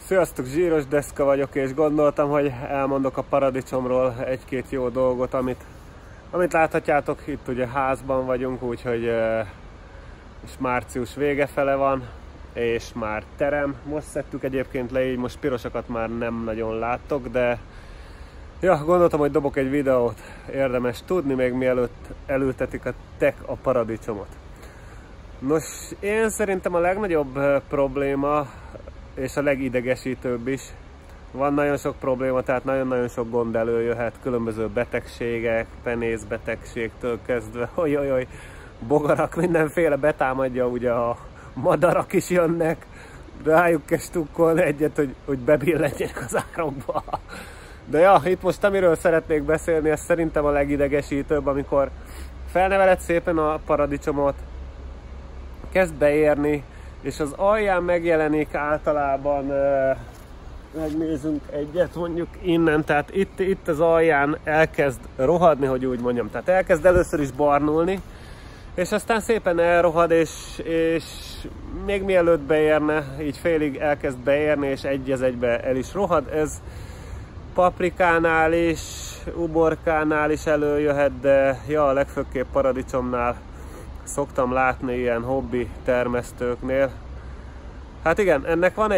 Sziasztok, Zsíros Deszka vagyok, és gondoltam, hogy elmondok a paradicsomról egy-két jó dolgot, amit láthatjátok. Itt ugye házban vagyunk, úgyhogy és március vége fele van, és már terem. Most szedtük egyébként le, így most pirosakat már nem nagyon láttok, de ja, gondoltam, hogy dobok egy videót, érdemes tudni, még mielőtt elültetik a paradicsomot. Nos, én szerintem a legnagyobb probléma, és a legidegesítőbb is. Van nagyon sok probléma, tehát nagyon-nagyon sok gond előjöhet, különböző betegségek, penészbetegségtől kezdve, ojojoj, bogarak, mindenféle betámadja, ugye a madarak is jönnek, rájuk kell stukkolni egyet, hogy bebillenjenek az árokba. De ja, itt most amiről szeretnék beszélni, ez szerintem a legidegesítőbb, amikor felneveled szépen a paradicsomot, kezd beérni, és az alján megjelenik általában, megnézünk egyet mondjuk innen, tehát itt az alján elkezd rohadni, hogy úgy mondjam, tehát elkezd először is barnulni, és aztán szépen elrohad, és még mielőtt beérne, így félig elkezd beérni, és egy az egybe el is rohad. Ez paprikánál is, uborkánál is előjöhet, de ja, a legfőképp paradicsomnál szoktam látni ilyen hobbi termesztőknél. Hát igen, ennek van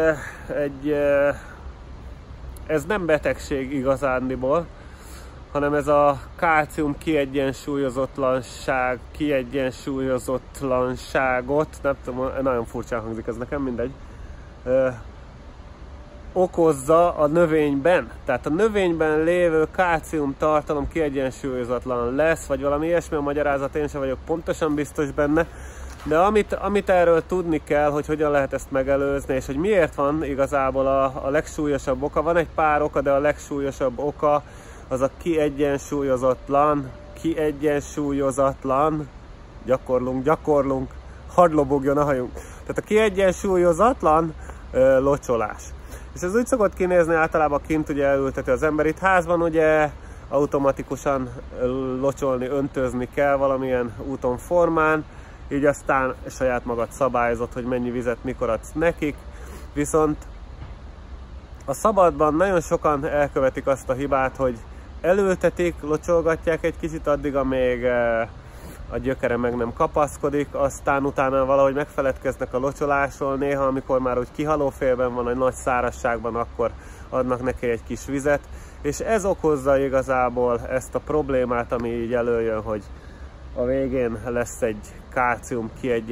ez nem betegség igazándiból, hanem ez a kálcium kiegyensúlyozatlanságot, nem tudom, nagyon furcsán hangzik ez nekem, mindegy, okozza a növényben. Tehát a növényben lévő kálcium tartalom kiegyensúlyozatlan lesz, vagy valami ilyesmi a magyarázat, én sem vagyok pontosan biztos benne, de amit erről tudni kell, hogy hogyan lehet ezt megelőzni, és hogy miért van igazából a legsúlyosabb oka. Van egy pár oka, de a legsúlyosabb oka az a kiegyensúlyozatlan, gyakorlunk, hadd lobogjon a hajunk. Tehát a kiegyensúlyozatlan locsolás. És ez úgy szokott kinézni, általában kint ugye elülteti az ember. Itt házban ugye automatikusan locsolni, öntözni kell valamilyen úton, formán, így aztán saját magad szabályozott, hogy mennyi vizet mikor adsz nekik. Viszont a szabadban nagyon sokan elkövetik azt a hibát, hogy elültetik, locsolgatják egy kicsit addig, amíg a gyökere meg nem kapaszkodik, aztán utána valahogy megfeledkeznek a locsolásról, néha amikor már úgy kihalófélben van, egy nagy szárazságban, akkor adnak neki egy kis vizet, és ez okozza igazából ezt a problémát, ami így előjön, hogy a végén lesz egy kálcium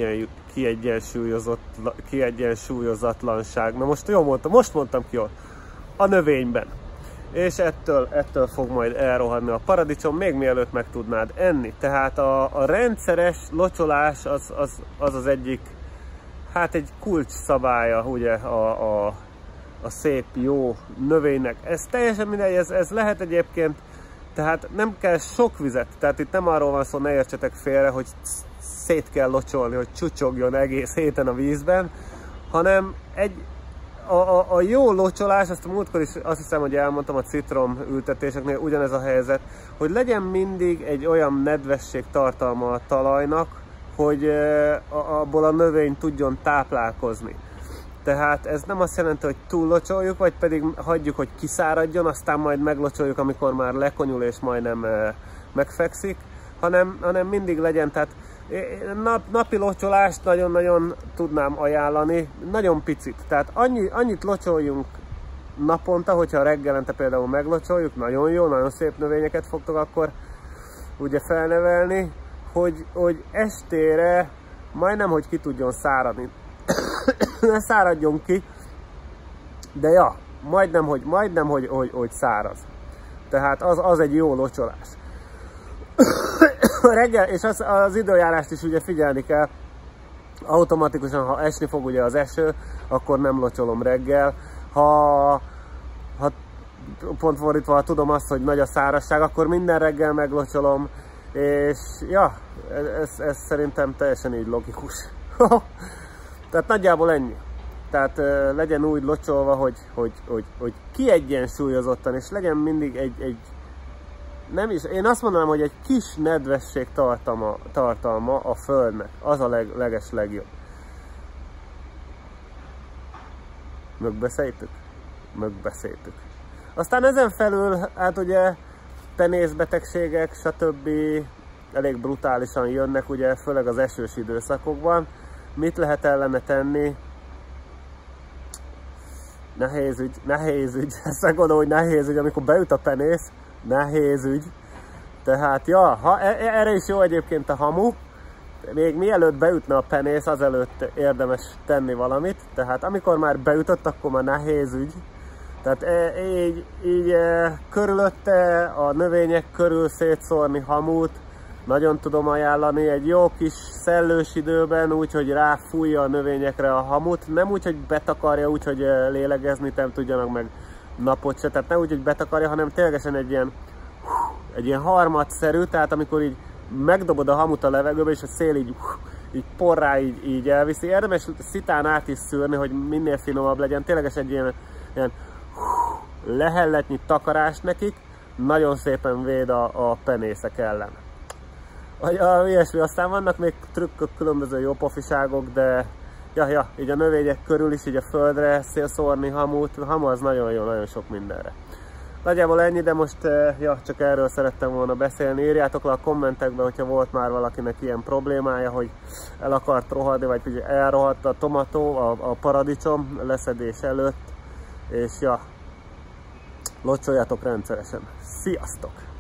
kiegyensúlyozatlanság. Na most jól mondtam, most mondtam ki jól, a növényben. És ettől fog majd elrohadni a paradicsom, még mielőtt meg tudnád enni. Tehát a rendszeres locsolás az egyik, hát egy kulcs szabálya ugye a szép, jó növénynek. Ez teljesen mindegy, ez lehet egyébként, tehát nem kell sok vizet, tehát itt nem arról van szó, ne értsetek félre, hogy szét kell locsolni, hogy csucsogjon egész héten a vízben, hanem a jó locsolás, azt a múltkor is azt hiszem, hogy elmondtam a citrom ültetéseknél, ugyanez a helyzet, hogy legyen mindig egy olyan nedvesség tartalma a talajnak, hogy abból a növény tudjon táplálkozni. Tehát ez nem azt jelenti, hogy túllocsoljuk, vagy pedig hagyjuk, hogy kiszáradjon, aztán majd meglocsoljuk, amikor már lekonyul és majdnem megfekszik, hanem mindig legyen, tehát napi locsolást nagyon-nagyon tudnám ajánlani, nagyon picit. Tehát annyit locsoljunk naponta, hogyha reggelente például meglocsoljuk, nagyon jó, nagyon szép növényeket fogtok akkor ugye felnevelni, hogy estére majdnem, hogy ki tudjon száradni. Ne száradjon ki, de ja, majdnem, hogy száraz. Tehát az egy jó locsolás. Reggel, és az időjárást is ugye figyelni kell, automatikusan, ha esni fog ugye az eső, akkor nem locsolom reggel, ha pont fordítva, ha tudom azt, hogy nagy a szárazság, akkor minden reggel meglocsolom, és ja, ez szerintem teljesen így logikus. Tehát nagyjából ennyi. Tehát legyen úgy locsolva, hogy kiegyensúlyozottan, és legyen mindig egy nem is, én azt mondanám, hogy egy kis nedvesség tartalma a földnek, az a leges legjobb. Megbeszéltük. Aztán ezen felül, hát ugye penészbetegségek, stb. Elég brutálisan jönnek, ugye főleg az esős időszakokban. Mit lehet ellene tenni? Nehéz ügy. Ezt megmondom, hogy nehéz ügy, amikor beüt a penész, nehéz ügy. Tehát, ja, erre is jó egyébként a hamu. Még mielőtt beütne a penész, azelőtt érdemes tenni valamit. Tehát amikor már beütött, akkor már nehéz ügy. Tehát így körülötte a növények körül szétszórni hamut, nagyon tudom ajánlani egy jó kis szellős időben, úgyhogy ráfújja a növényekre a hamut. Nem úgy, hogy betakarja, úgy, hogy lélegezni nem tudjanak meg napot se. Tehát nem úgy, hogy betakarja, hanem ténylegesen egy ilyen harmadszerű, tehát amikor így megdobod a hamut a levegőbe, és a szél így porrá így elviszi. Érdemes szitán át is szűrni, hogy minél finomabb legyen. Tényleges egy ilyen lehelletnyi takarás nekik, nagyon szépen véd a penészek ellen. Ilyesmi, aztán vannak még trükkök, különböző jó pofiságok, de így a növények körül is, így a földre szórni hamut. Hamu az nagyon jó, nagyon sok mindenre. Nagyjából ennyi, de most csak erről szerettem volna beszélni. Írjátok le a kommentekbe, hogyha volt már valakinek ilyen problémája, hogy el akart rohadni, vagy elrohadt a tomató, a paradicsom leszedés előtt. És locsoljatok rendszeresen. Sziasztok!